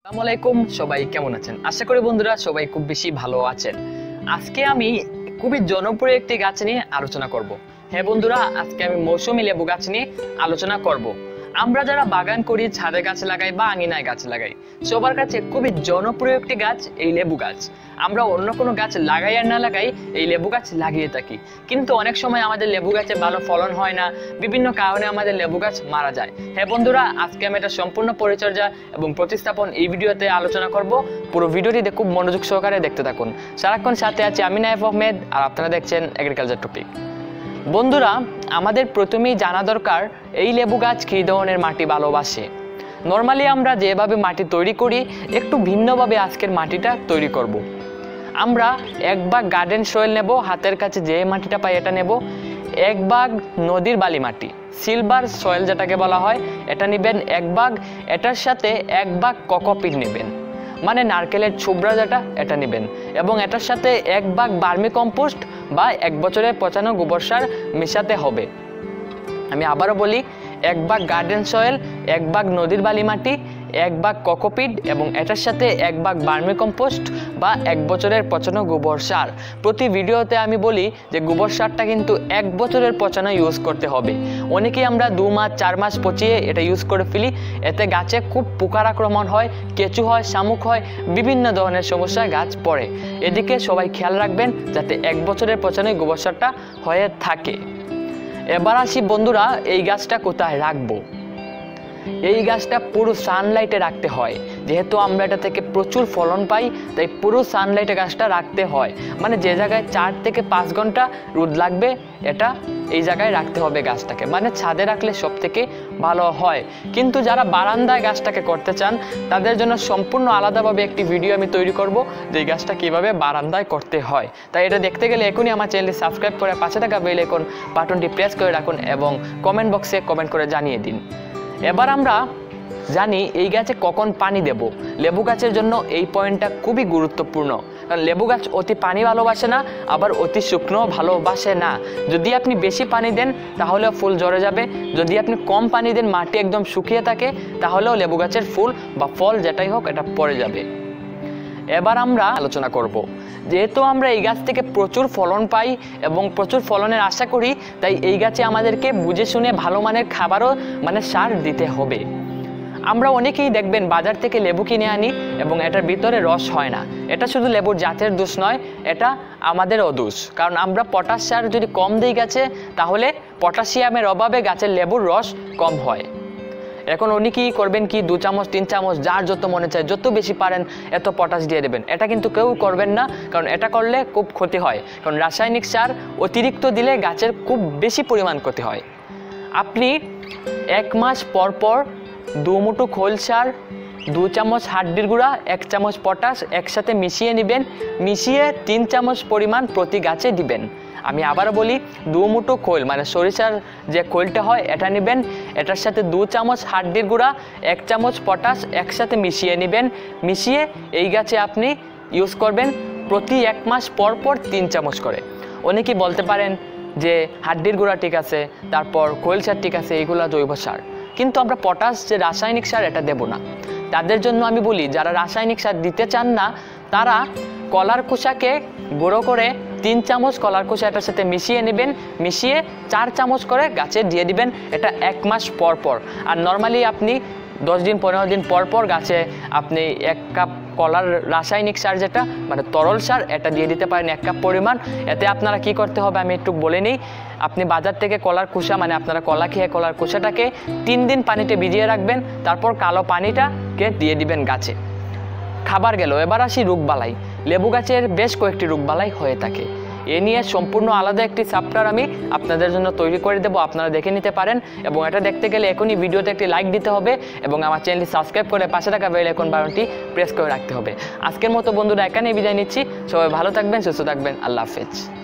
আসসালামু আলাইকুম, সবাই কেমন আছেন? আশা করি বন্ধুরা সবাই খুব বেশি ভালো আছেন। আজকে আমি খুবই জনপ্রিয় একটি গাছ নিয়ে আলোচনা করব। হ্যাঁ বন্ধুরা, আজকে আমি মৌসুমী লেবু গাছ নিয়ে আলোচনা করব। আমরা যারা বাগান করি, ছাদে গাছ লাগাই বা আঙিনায় গাছ লাগাই, সবার কাছে খুবই জনপ্রিয় একটি গাছ এই লেবু গাছ। আমরা অন্য কোনো গাছ লাগাই আর না লাগাই, এই লেবু গাছ লাগিয়ে থাকি, কিন্তু অনেক সময় আমাদের লেবু গাছে ভালো ফলন হয় না, বিভিন্ন কারণে আমাদের লেবু গাছ মারা যায়। হ্যাঁ বন্ধুরা, আজকে আমি এটা সম্পূর্ণ পরিচর্যা এবং প্রতিস্থাপন এই ভিডিওতে আলোচনা করব। পুরো ভিডিওটি খুব মনোযোগ সহকারে দেখতে থাকুন। সারাক্ষণ সাথে আছে আমি নায়েফ আহমেদ, আর আপনারা দেখছেন এগ্রিকালচার টপিক। বন্ধুরা, আমাদের প্রথমেই জানা দরকার এই লেবু গাছ কী ধরনের মাটি ভালোবাসে। নর্মালি আমরা যেভাবে মাটি তৈরি করি, একটু ভিন্নভাবে আজকের মাটিটা তৈরি করব। আমরা এক ভাগ গার্ডেন সয়েল নেব, হাতের কাছে যে মাটিটা পাই এটা নেব। এক ভাগ নদীর বালি মাটি, সিলভার সয়েল যেটাকে বলা হয়, এটা নেবেন এক ভাগ। এটার সাথে এক ভাগ কোকোপিট নেবেন, মানে নারকেলের ছুবড়া যেটা, এটা নেবেন। এবং এটার সাথে এক ভাগ ভার্মি কম্পোস্ট বা 1 বছরের পচানো গোবর সার মেশাতে হবে। আমি আবারও বলি, এক ভাগ গার্ডেন সয়েল, এক ভাগ নদীর বালি মাটি, এক ভাগ কোকোপিট এবং এটার সাথে এক ভাগ ভার্মি কম্পোস্ট বা 1 বছরের পচানো গোবর সার। প্রতি ভিডিওতে আমি বলি যে গোবর সারটা কিন্তু 1 বছরের পচানো ইউজ করতে হবে। অনেকেই আমরা 2 মাস 4 মাস পচিয়ে এটা ইউজ করে ফেলি, এতে গাছে খুব পোকার আক্রমণ হয়, কেঁচু হয়, শামুক হয়, বিভিন্ন ধরনের সমস্যায় গাছ পড়ে। এদিকে সবাই খেয়াল রাখবেন যাতে 1 বছরের পচানো গোবর সারটা হয়ে থাকে। এবার আসি বন্ধুরা, এই গাছটা কোথায় রাখবো? এই গাছটা পুরো সানলাইটে রাখতে হয়। যেহেতু আমরা এটা থেকে প্রচুর ফলন পাই, তাই পুরো সানলাইটে গাছটা রাখতে হয়। মানে যে জায়গায় 4 থেকে 5 ঘন্টা রোদ লাগবে, এটা এই জায়গায় রাখতে হবে গাছটাকে। মানে ছাদে রাখলে সব থেকে ভালো হয়। কিন্তু যারা বারান্দায় গাছটাকে করতে চান, তাদের জন্য সম্পূর্ণ আলাদাভাবে একটি ভিডিও আমি তৈরি করব যে এই গাছটা কীভাবে বারান্দায় করতে হয়। তাই এটা দেখতে গেলে এখনই আমার চ্যানেলটি সাবস্ক্রাইব করে পাশে থাকা বেল আইকন বাটনটি প্রেস করে রাখুন এবং কমেন্ট বক্সে কমেন্ট করে জানিয়ে দিন। এবার আমরা জানি এই গাছে কখন পানি দেব। লেবু গাছের জন্য এই পয়েন্টটা খুবই গুরুত্বপূর্ণ, কারণ লেবু গাছ অতি পানি ভালোবাসে না, আবার অতি শুকনো ভালোবাসে না। যদি আপনি বেশি পানি দেন তাহলেও ফুল ঝরে যাবে, যদি আপনি কম পানি দেন, মাটি একদম শুকিয়ে থাকে, তাহলেও লেবু গাছের ফুল বা ফল যেটাই হোক এটা পড়ে যাবে। এবার আমরা আলোচনা করব, যেহেতু আমরা এই গাছ থেকে প্রচুর ফলন পাই এবং প্রচুর ফলনের আশা করি, তাই এই গাছে আমাদেরকে বুঝে শুনে ভালো মানের খাবারও মানে সার দিতে হবে। আমরা অনেকেই দেখবেন বাজার থেকে লেবু কিনে আনি এবং এটার ভিতরে রস হয় না। এটা শুধু লেবুর জাতের দোষ নয়, এটা আমাদেরও দোষ। কারণ আমরা পটাশ সার যদি কম দিই গাছে, তাহলে পটাশিয়ামের অভাবে গাছের লেবুর রস কম হয়। এখন উনি কি করবেন, কি 2 চামচ 3 চামচ যার যত মনে চায় যত বেশি পারেন এত পটাশ দিয়ে দেবেন। এটা কিন্তু কেউ করবেন না, কারণ এটা করলে খুব ক্ষতি হয়। কারণ রাসায়নিক সার অতিরিক্ত দিলে গাছের খুব বেশি পরিমাণ ক্ষতি হয়। আপনি 1 মাস পর পর 2 মুঠো খোল সার, 2 চামচ হাড্ডির গুঁড়া, 1 চামচ পটাশ একসাথে মিশিয়ে নেবেন। মিশিয়ে 3 চামচ পরিমাণ প্রতি গাছে দিবেন। আমি আবারও বলি, 2 মুঠো খোল মানে সরিষার যে খোলটা হয় এটা নেবেন, এটার সাথে 2 চামচ হাড্ডির গুঁড়া, 1 চামচ পটাশ একসাথে মিশিয়ে নেবেন। মিশিয়ে এই গাছে আপনি ইউজ করবেন প্রতি 1 মাস পর পর 3 চামচ করে। অনেকেই বলতে পারেন যে হাড্ডির গুঁড়া ঠিক আছে, তারপর খোল সার ঠিক আছে, এইগুলো জৈব সার, কিন্তু আমরা পটাশ যে রাসায়নিক সার এটা দেব না। তাদের জন্য আমি বলি, যারা রাসায়নিক সার দিতে চান না, তারা কলার খোসাকে গুঁড়ো করে 3 চামচ কলার খোসা এটার সাথে মিশিয়ে নেবেন। মিশিয়ে 4 চামচ করে গাছে দিয়ে দিবেন, এটা 1 মাস পর পর। আর নর্মালি আপনি 10 দিন 15 দিন পর পর গাছে আপনি 1 কাপ কলার রাসায়নিক সার যেটা মানে তরল সার, এটা দিয়ে দিতে পারেন 1 কাপ পরিমাণ। এতে আপনারা কি করতে হবে আমি একটু বলে নিই। আপনি বাজার থেকে কলার খোসা মানে আপনারা কলা খেয়ে কলার খোসাটাকে 3 দিন পানিতে ভিজিয়ে রাখবেন, তারপর কালো পানিটাকে দিয়ে দিবেন গাছে। খাবার গেল। এবার আসি রোগবালাই। লেবু গাছের বেশ কয়েকটি রোগবালাই হয়ে থাকে, এ নিয়ে সম্পূর্ণ আলাদা একটি চ্যাপ্টার আমি আপনাদের জন্য তৈরি করে দেবো, আপনারা দেখে নিতে পারেন। এবং এটা দেখতে গেলে এখনই ভিডিওতে একটি লাইক দিতে হবে এবং আমার চ্যানেলটি সাবস্ক্রাইব করে পাশে থাকা বেল আইকন বাটনটি প্রেস করে রাখতে হবে। আজকের মতো বন্ধুরা এখানেই বিদায় নিচ্ছি। সবাই ভালো থাকবেন, সুস্থ থাকবেন। আল্লাহ হাফেজ।